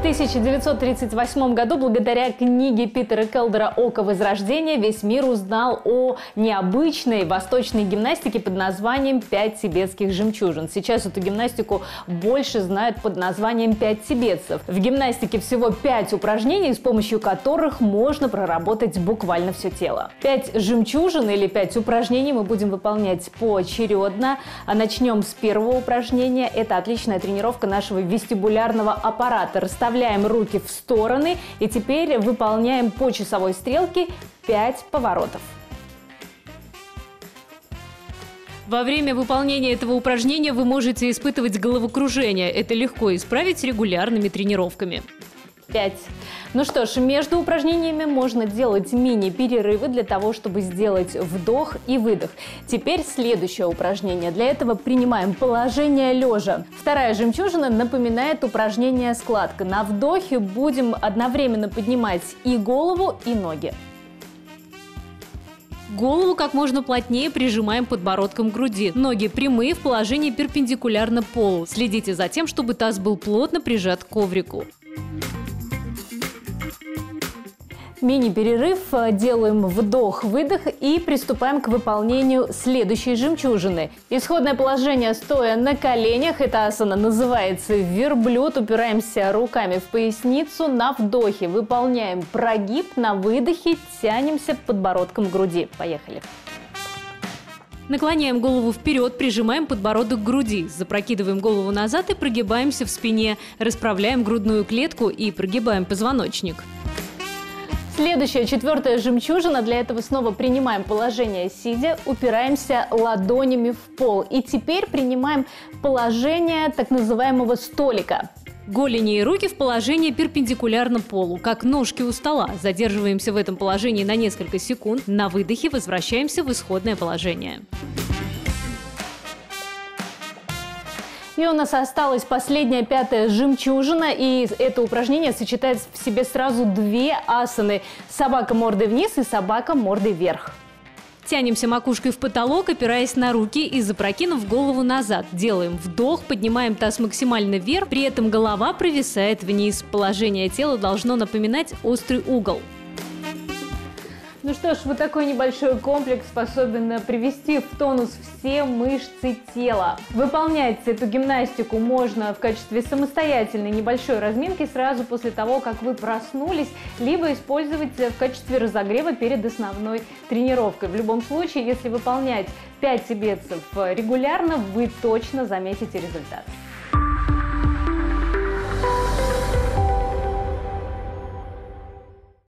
1938 году благодаря книге Питера Келдера «Око Возрождения» весь мир узнал о необычной восточной гимнастике под названием «5 тибетских жемчужин». Сейчас эту гимнастику больше знают под названием «5 тибетцев». В гимнастике всего 5 упражнений, с помощью которых можно проработать буквально все тело. 5 жемчужин или 5 упражнений мы будем выполнять поочередно. Начнем с первого упражнения. Это отличная тренировка нашего вестибулярного аппарата. Расставляем руки в стороны и теперь выполняем по часовой стрелке 5 поворотов. Во время выполнения этого упражнения вы можете испытывать головокружение. Это легко исправить регулярными тренировками. 5. Ну что ж, между упражнениями можно делать мини-перерывы для того, чтобы сделать вдох и выдох. Теперь следующее упражнение. Для этого принимаем положение лежа. Вторая жемчужина напоминает упражнение складка. На вдохе будем одновременно поднимать и голову, и ноги. Голову как можно плотнее прижимаем подбородком к груди. Ноги прямые в положении перпендикулярно полу. Следите за тем, чтобы таз был плотно прижат к коврику. Мини-перерыв, делаем вдох-выдох и приступаем к выполнению следующей жемчужины. Исходное положение стоя на коленях. Эта асана называется верблюд. Упираемся руками в поясницу. На вдохе выполняем прогиб, на выдохе тянемся подбородком к груди. Поехали. Наклоняем голову вперед, прижимаем подбородок к груди, запрокидываем голову назад и прогибаемся в спине. Расправляем грудную клетку и прогибаем позвоночник. Следующая, четвертая жемчужина. Для этого снова принимаем положение сидя, упираемся ладонями в пол. И теперь принимаем положение так называемого столика. Голени и руки в положении перпендикулярно полу, как ножки у стола. Задерживаемся в этом положении на несколько секунд. На выдохе возвращаемся в исходное положение. И у нас осталась последняя, пятая жемчужина. И это упражнение сочетает в себе сразу 2 асаны. Собака мордой вниз и собака мордой вверх. Тянемся макушкой в потолок, опираясь на руки и запрокинув голову назад. Делаем вдох, поднимаем таз максимально вверх, при этом голова провисает вниз. Положение тела должно напоминать острый угол. Ну что ж, вот такой небольшой комплекс способен привести в тонус все мышцы тела. Выполнять эту гимнастику можно в качестве самостоятельной небольшой разминки сразу после того, как вы проснулись, либо использовать в качестве разогрева перед основной тренировкой. В любом случае, если выполнять 5 тибетцев регулярно, вы точно заметите результат.